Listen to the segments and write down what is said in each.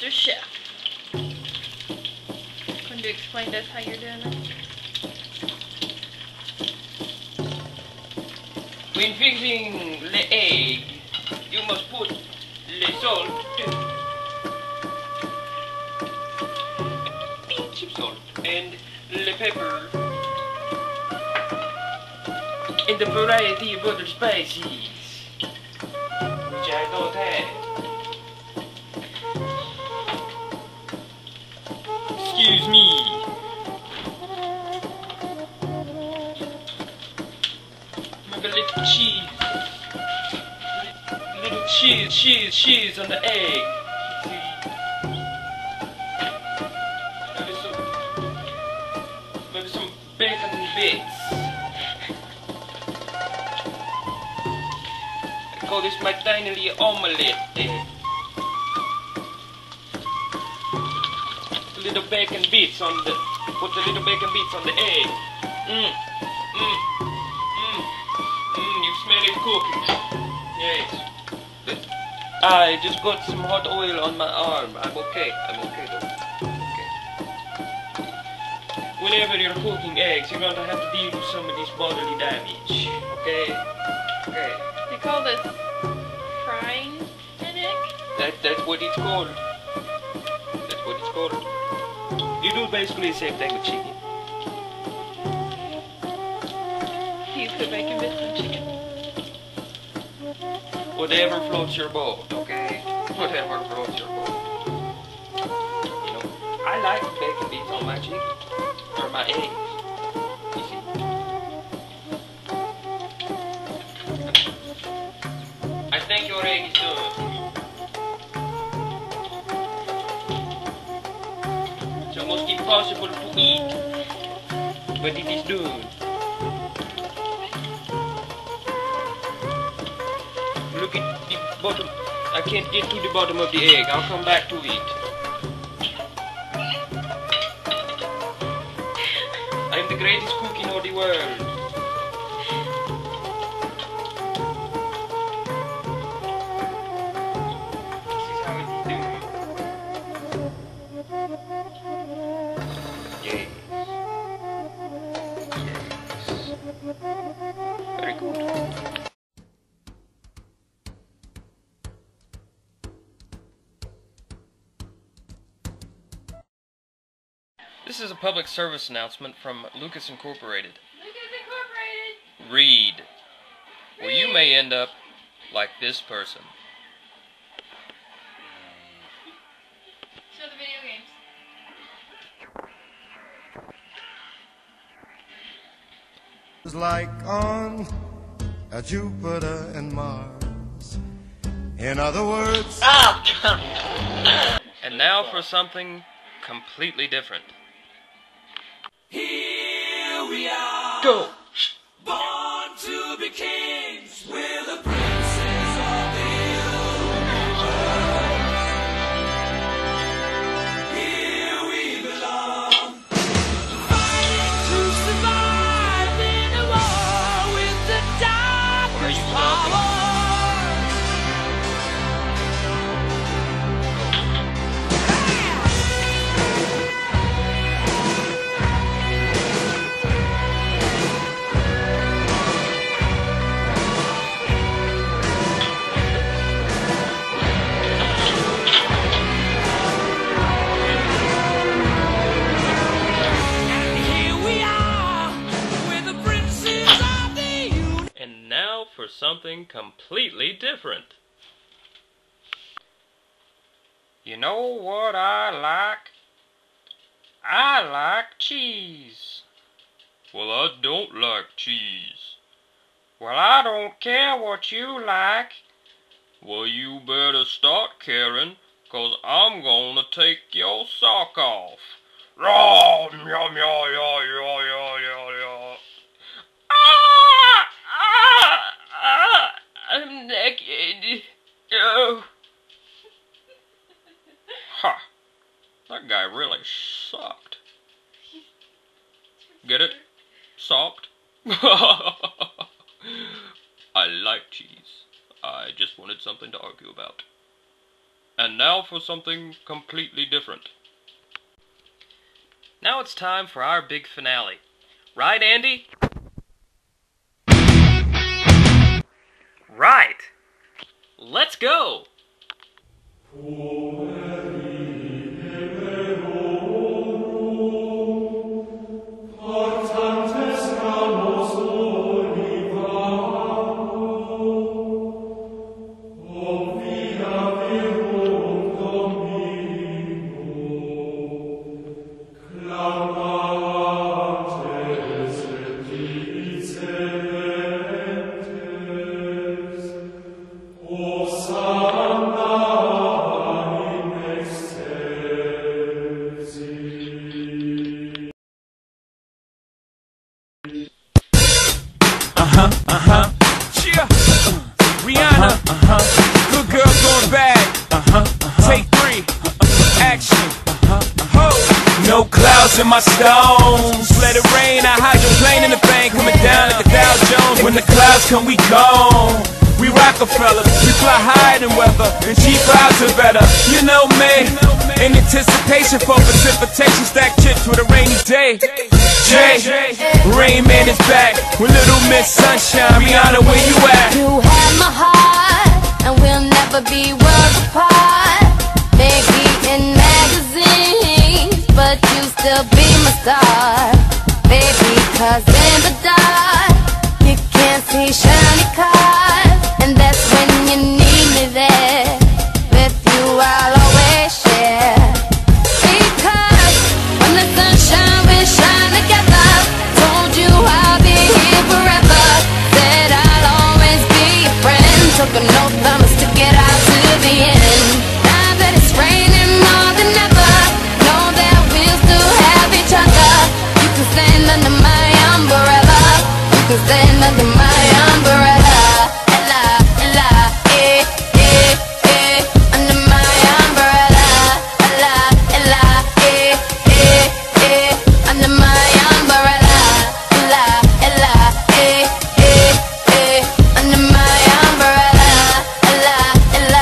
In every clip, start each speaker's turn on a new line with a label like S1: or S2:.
S1: Mr. Chef. Can you explain to us how you're doing it?
S2: When fixing the egg, you must put the salt, a pinch of salt, and the pepper, and a variety of other spices, which I don't have. Excuse me. Make a little cheese. Little cheese on the egg. See? Maybe some bacon bits. I call this my tiny little omelette. Little bacon bits on the, put the little bacon bits on the egg. You smell it cooking. Yes. I just got some hot oil on my arm. I'm okay though. Okay. Whenever you're cooking eggs, you're going to have to deal with some of this bodily damage. Okay? Okay.
S1: You call this frying an egg?
S2: That's what it's called. That's what it's called. You do basically the same thing with chicken.
S1: You put bacon bits in chicken?
S2: Whatever floats your boat, okay? Whatever floats your boat. You know, I like bacon bits on my chicken. Or my eggs. You see? I think your egg is done. It's almost impossible to eat. But it is done. Look at the bottom. I can't get to the bottom of the egg. I'll come back to it. I'm the greatest cook in all the world. This is how it's done. Yes. Yes. Very good. This is a public service announcement from Lucas Incorporated.
S1: Lucas Incorporated!
S2: Read. Well, you may end up like this person.
S1: Show the video games.
S3: It's like on Jupiter and Mars. In other words...
S2: And now for something completely different.
S4: Here we are,
S2: Go!
S4: born to be kings. We're the princes of the universe. Here we belong, fighting to survive in a war with the darkest power.
S2: For something completely different. You know what I like? I like cheese. Well, I don't like cheese. Well, I don't care what you like. Well, you better start caring, 'cause I'm gonna take your sock off. Raw, yum, yum, yum, yum, yum, yum, yum. I'm naked. Oh. Ha. That guy really sucked. Get it? Socked? I like cheese. I just wanted something to argue about. And now for something completely different. Now it's time for our big finale. Right, Andy? Right! Let's go!
S4: Rihanna, good girl going bad. Take 3, action. No clouds in my stones. Let it rain, I hydroplane in the bank, coming down like a Dow Jones. When the clouds come, we gone. We Rockefeller, we fly higher than weather, and cheap clouds are better. You know me, in anticipation for precipitation, stack chips with a rainy day. Jay, Rain Man is back with Little Miss Sunshine. Rihanna, where you at?
S5: You have my heart, and we'll never be worlds apart. Maybe in magazines, but you still be my star. Baby, 'cause in the dark, you can't see shiny cars, and that's when you need me there. With you I'll always share. Because when the sunshine will shine together, told you I'll be here forever. Said I'll always be your friend. Took an oath, I'ma stick it out to the end. Now that it's raining more than ever, know that we'll still have each other. You can stand under my umbrella. You can stand under my umbrella. Ella, Ella, under my umbrella. Ella, Ella, under my umbrella. Ella, Ella, under my umbrella. Ella, Ella,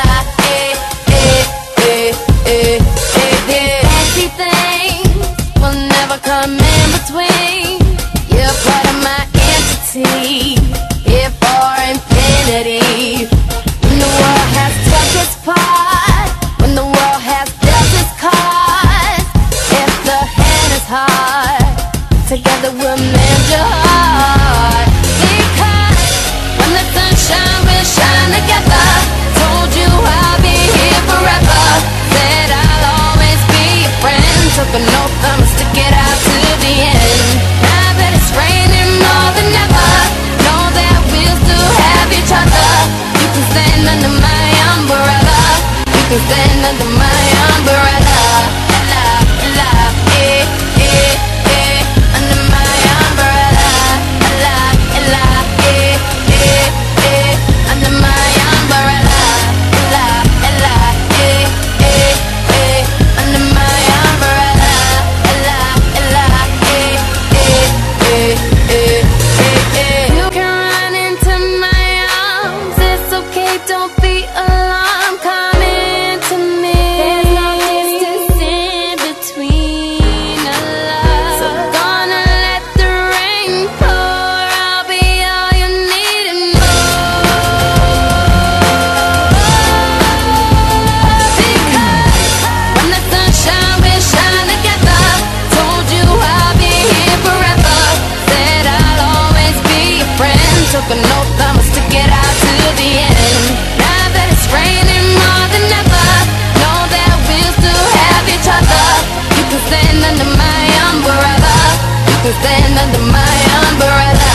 S5: fancy things will never come in between. You're part of my entity, here for infinity. When the world has touched its part, when the world has dealt its cards, if the hand is hard, together we'll mend your heart. Because when the sunshine will shine together, told you I'll be here forever. Said I'll always be your friend. Took an oath, I'ma stick it out to the end. Now that it's raining more than ever, know that we'll still have each other. You can stand under my umbrella. You can stand under my umbrella. Ella, Ella, under my umbrella. Ella, Ella, under my umbrella. Ella, Ella, under my umbrella. Ella, Ella, you can run into my arms. It's okay, don't be alarmed. Come into me. There's no distance in between our love. So gonna let the rain pour. I'll be all you need and more. Because when the sunshine will shine together, told you I'll be here forever. Said I'll always be your friend. Took an oath, I'ma stick it out to the end. Now that it's raining more than ever, know that we'll still have each other. You can stand under my umbrella. You can stand under my umbrella.